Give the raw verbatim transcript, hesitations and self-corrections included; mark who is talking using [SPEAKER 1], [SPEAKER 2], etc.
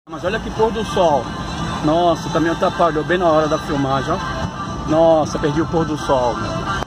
[SPEAKER 1] Mas olha que pôr do sol. Nossa, também atrapalhou bem na hora da filmagem, ó. Nossa, perdi o pôr do sol.